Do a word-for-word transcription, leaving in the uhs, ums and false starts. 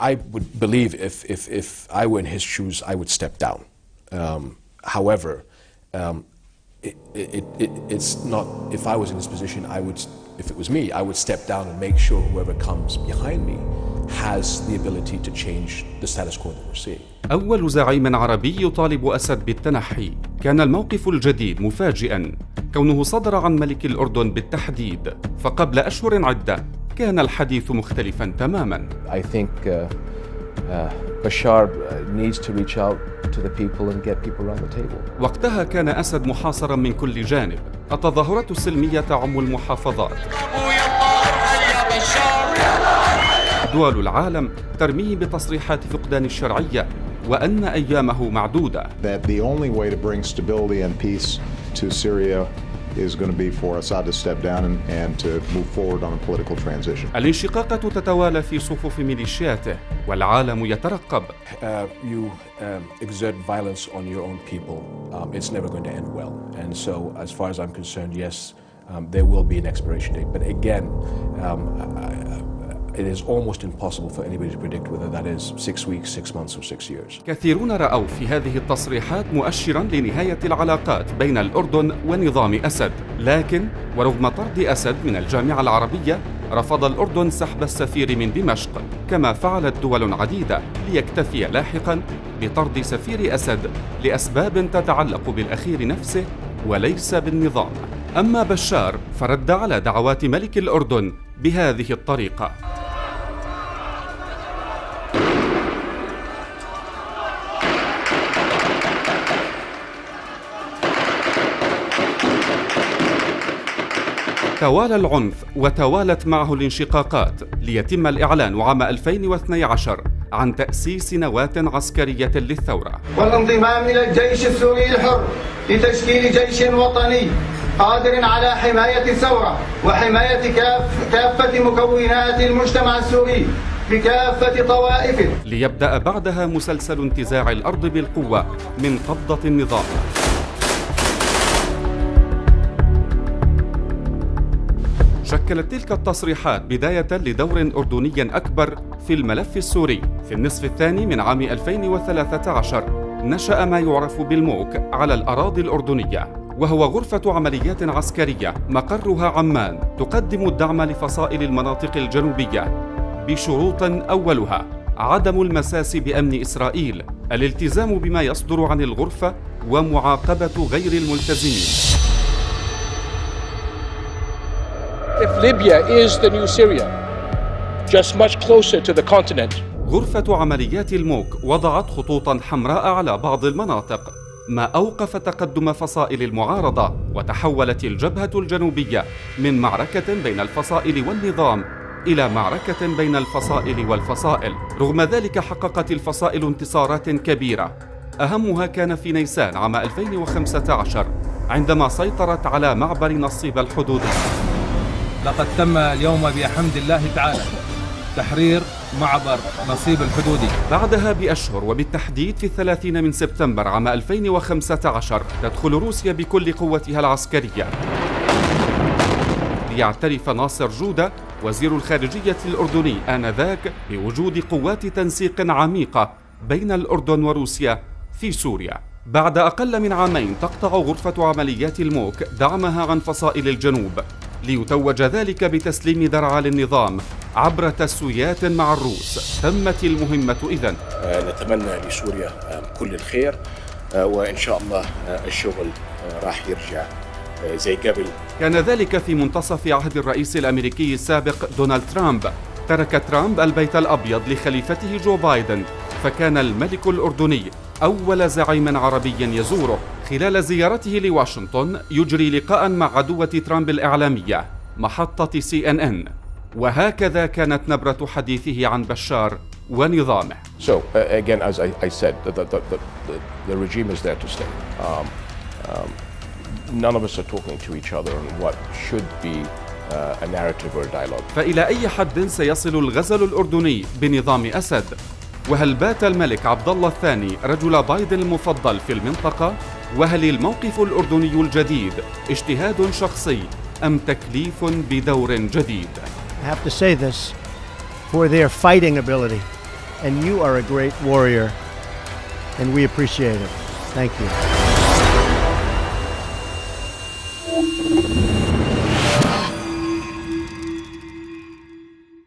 I would believe if, if, if I were in his shoes, I would step down. Um, however, um, it, it, it, it's not, if I was in this position, I would, if it was me, I would step down and make sure whoever comes behind me has the ability to change the status quo that we're seeing. أول زعيم عربي يطالب أسد بالتنحي. كان الموقف الجديد مفاجئا كونه صدر عن ملك الأردن بالتحديد، فقبل أشهر عدة كان الحديث مختلفا تماما. I think uh, uh, Bashar needs to reach out to the people and get people around the table. وقتها كان أسد محاصرا من كل جانب. التظاهرات السلمية تعم المحافظات. دول العالم ترميه بتصريحات فقدان الشرعية وأن أيامه معدودة. That the only way to bring stability and peace to Syria is going to be for Assad to step down and, and to move forward on a political transition. الانشقاقات تتوالى في صفوف ميليشياته والعالم يترقب. Uh, you um, exert violence on your own people. Um, it's never going to end well. And so, as far as I'm concerned, yes, um, there will be an expiration date. But again, um, I, it is almost impossible for anybody to predict whether that is six weeks, six months, or six years. كثيرون رأوا في هذه التصريحات مؤشرا لنهاية العلاقات بين الأردن ونظام أسد، لكن ورغم طرد أسد من الجامعة العربية رفض الأردن سحب السفير من دمشق، كما فعلت دول عديدة ليكتفي لاحقا بطرد سفير أسد لأسباب تتعلق بالأخير نفسه وليس بالنظام. أما بشار فرد على دعوات ملك الأردن بهذه الطريقة. توالى العنف وتوالت معه الانشقاقات ليتم الإعلان عام ألفين واثني عشر عن تأسيس نواة عسكرية للثورة والانضمام إلى الجيش السوري الحر لتشكيل جيش وطني قادر على حماية الثورة وحماية كاف كافة مكونات المجتمع السوري بكافة طوائفه. ليبدأ بعدها مسلسل انتزاع الأرض بالقوة من قبضة النظام. شكلت تلك التصريحات بداية لدور أردني أكبر في الملف السوري. في النصف الثاني من عام ألفين وثلاثة عشر نشأ ما يعرف بالموك على الأراضي الأردنية، وهو غرفة عمليات عسكرية مقرها عمان تقدم الدعم لفصائل المناطق الجنوبية بشروط أولها عدم المساس بأمن إسرائيل، الالتزام بما يصدر عن الغرفة ومعاقبة غير الملتزمين. If Libya is the new Syria, just much closer to the continent. غرفة عمليات الموك وضعت خطوطاً حمراء على بعض المناطق، ما أوقف تقدم فصائل المعارضة، وتحولت الجبهة الجنوبية من معركة بين الفصائل والنظام إلى معركة بين الفصائل والفصائل. رغم ذلك حققت الفصائل انتصارات كبيرة، أهمها كان في نيسان عام ألفين وخمسة عشر عندما سيطرت على معبر نصيب الحدودي. لقد تم اليوم بحمد الله تعالى تحرير معبر نصيب الحدودي. بعدها بأشهر وبالتحديد في الثلاثين من سبتمبر عام ألفين وخمسة عشر تدخل روسيا بكل قوتها العسكرية ليعترف ناصر جودة وزير الخارجية الأردني آنذاك بوجود قوات تنسيق عميقة بين الأردن وروسيا في سوريا. بعد أقل من عامين تقطع غرفة عمليات الموك دعمها عن فصائل الجنوب ليتوج ذلك بتسليم درعا للنظام عبر تسويات مع الروس. تمت المهمة إذن. نتمنى لسوريا كل الخير وإن شاء الله الشغل راح يرجع زي قبل. كان ذلك في منتصف عهد الرئيس الأمريكي السابق دونالد ترامب. ترك ترامب البيت الأبيض لخليفته جو بايدن، فكان الملك الأردني أول زعيم عربي يزوره. خلال زيارته لواشنطن يجري لقاء مع عدوة ترامب الإعلامية محطة سي إن إن، وهكذا كانت نبرة حديثه عن بشار ونظامه. So uh, again, as I, I said, the, the, the, the, the regime is there to stay. Um, um, none of us are talking to each other on what should be uh, a narrative or a dialogue. فإلى أي حد سيصل الغزل الأردني بنظام أسد؟ وهل بات الملك عبد الله الثاني رجل بايدن المفضل في المنطقة؟ وهل الموقف الأردني الجديد اجتهاد شخصي أم تكليف بدور جديد؟ I have to say this for their fighting ability and you are a great warrior, and we appreciate it. Thank you.